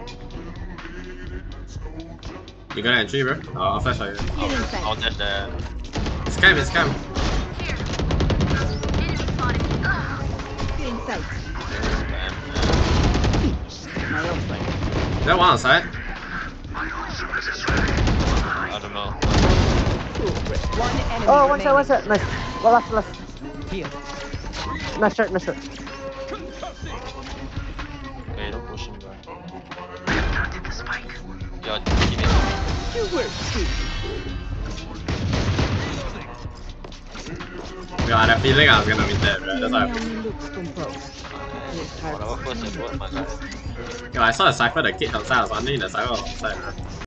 You got an entry, bro? I'll flash on you. I'll dash there. Scam, it's scam. That one outside. I don't know. Oh, one shot. Nice. Well, last. Here. Nice shot. Okay, don't push him, bro. Yo, give me. You were too. Yo, I had a feeling I was gonna be dead, bro. That's why I Whatever first and fourth, my guy. Yo, I saw the cypher, the kid outside. I was wondering the cypher was outside, bro.